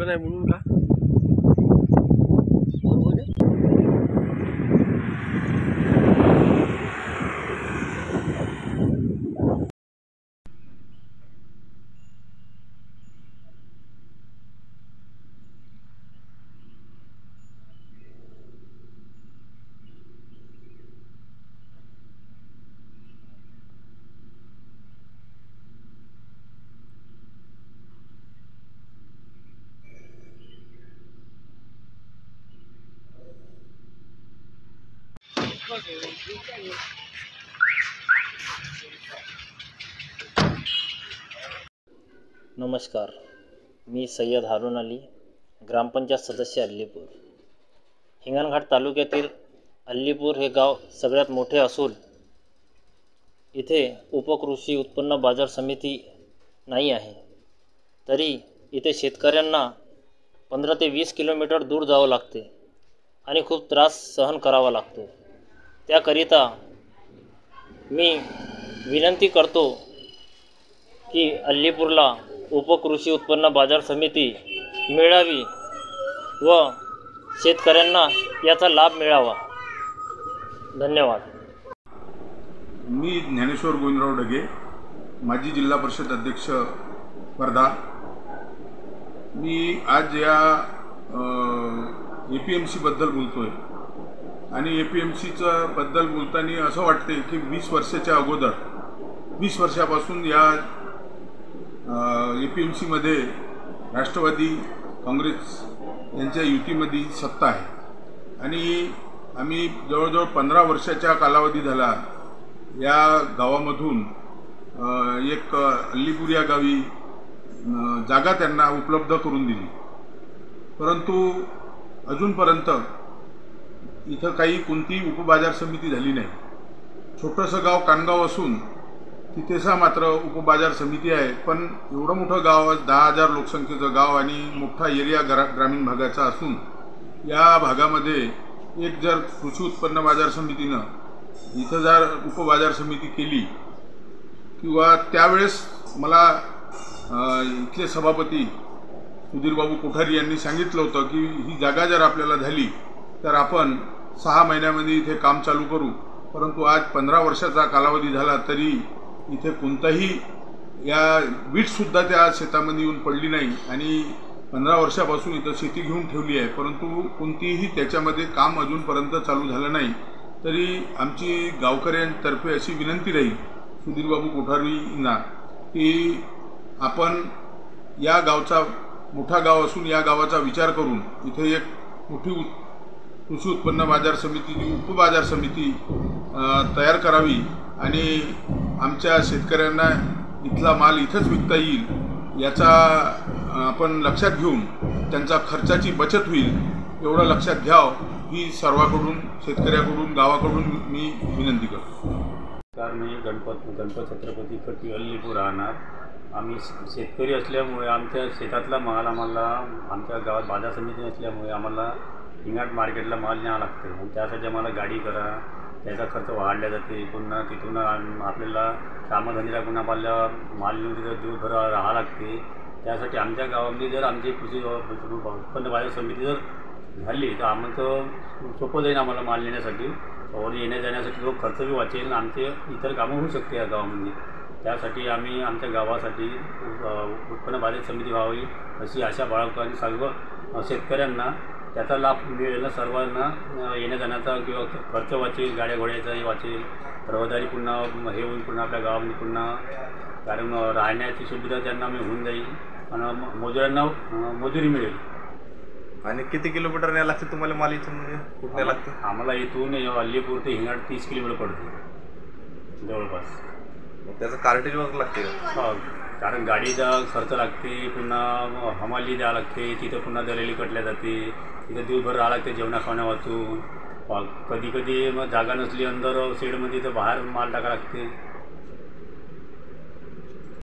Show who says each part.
Speaker 1: नाही म्हणून का?
Speaker 2: नमस्कार, मी सय्यद हारून अली, ग्रामपंचायत सदस्य अल्लीपूर. हिंगणघाट तालुक्यातील अल्लीपूर हे गाव सगळ्यात मोठे असून इथे उपकृषी उत्पन्न बाजार समिती नाही आहे. तरी इथे शेतकऱ्यांना 15 ते 20 किलोमीटर दूर जावं लागते आणि खूप त्रास सहन करावा लागतो. त्याकरिता मी विनंती करतो की अल्लीपूरला उपकृषी उत्पन्न बाजार समिती मिळावी व शेतकऱ्यांना याचा लाभ मिळावा. धन्यवाद.
Speaker 3: मी ज्ञानेश्वर गोविंदराव डगे, माजी जिल्हा परिषद अध्यक्ष वर्धा. मी आज या APMC बद्दल बोलतोय आणि APMCचं बद्दल बोलताना असं वाटते की 20 वर्षाच्या अगोदर 20 वर्षापासून या APMC मध्ये राष्ट्रवादी काँग्रेस यांच्या युतीमध्ये सत्ता आहे आणि आम्ही जवळजवळ 15 वर्षाच्या कालावधी झाला या गावामधून एक अल्लीपूर या गावी जागा त्यांना उपलब्ध करून दिली. परंतु अजूनपर्यंत इथं कोणतीही उपबाजार समिती झाली नाही. छोटंसं गाव कानगाव असून तिथेसा मात्र उपबाजार समिती आहे. पण एवढं मोठं गाव, 10,000 लोकसंख्येचं गाव आणि मोठा एरिया ग्रामीण भागाचा असून या भागामध्ये एक जर कृषी उत्पन्न बाजार समितीनं इथं जर उपबाजार समिती केली किंवा त्यावेळेस मला इथले सभापती सुधीरबाबू कोठारी यांनी सांगितलं होतं की ही जागा जर आपल्याला झाली तर आपण 6 महिन्यामध्ये इथे काम चालू करू. परंतु आज 15 वर्षाचा कालावधी झाला तरी इथे कोणताही या वीटसुद्धा त्या शेतामध्ये येऊन पडली नाही आणि 15 वर्षापासून इथं शेती घेऊन ठेवली आहे. परंतु कोणतीही त्याच्यामध्ये काम अजूनपर्यंत चालू झालं नाही. तरी आमची गावकऱ्यांतर्फे अशी विनंती राहील सुधीरबाबू कोठारींना की आपण या गावचा मोठा गाव असून या गावाचा विचार करून इथे एक मोठी कृषी उत्पन्न बाजार समितीची उपबाजार समिती तयार करावी आणि आमच्या शेतकऱ्यांना इथला माल इथंच विकता येईल याचा आपण लक्षात घेऊन त्यांचा खर्चाची बचत होईल एवढं लक्षात घ्यावं ही सर्वांकडून, शेतकऱ्याकडून, गावाकडून मी विनंती करतो.
Speaker 4: कारण मी गणपत छत्रपती कट्टी अल्लीपूर राहणार. आम्ही शेतकरी असल्यामुळे आमच्या शेतातला माल आम्हाला आमच्या गावात बाजार समिती नसल्यामुळे आम्हाला हिंगणघाट मार्केटला माल न्यावं लागते आणि त्यासाठी आम्हाला गाडी करा, त्याचा खर्च वाढला जाते. पुन्हा तिथून आपल्याला कामधंदीला पुन्हा आपल्याला माल घेऊन तिथं दिवसभर राहावं लागते. त्यासाठी आमच्या गावामध्ये जर आमची कृषी उत्पन्न बाजार समिती जर झाली तर आम्हाला सोपं जाईल आम्हाला माल नेण्यासाठी और येण्या जाण्यासाठी जो खर्च बी वाचेल आणि आमचे इतर कामं होऊ शकते या गावामध्ये. त्यासाठी आम्ही आमच्या गावासाठी उत्पन्न बाजार समिती व्हावी अशी आशा बाळगतो आणि सर्व शेतकऱ्यांना त्याचा लाभ मिळेल. सर्वांना येण्या जाण्याचा किंवा खर्च वाचेल, गाड्या घोड्याचाही वाचेल, रहदारी पुन्हा हे होईल पुन्हा आपल्या गावामध्ये पुन्हा कारण राहण्याची सुविधा त्यांना होऊन जाईल आणि मजुरांना मजुरी मिळेल.
Speaker 5: आणि किती किलोमीटर न्यायला लागते तुम्हाला माल इथून, म्हणजे कुठं न्यायला लागते?
Speaker 4: आम्हाला इथून अल्लीपूर ते हिंगणघाट 30 किलोमीटर पडते जवळपास.
Speaker 5: त्याचं कार्टेज वगैरे लागते का?
Speaker 4: हो, कारण गाडीचा खर्च लागते, पुन्हा हमाली द्यावं लागते, तिथं पुन्हा दरेली कटल्या जाते, तिथं दिवसभर राहावं लागते जेवणा खाण्या वाचून. कधी कधी मग जागा नसली अंदर शेडमध्ये तर बाहेर माल टाकावं लागते.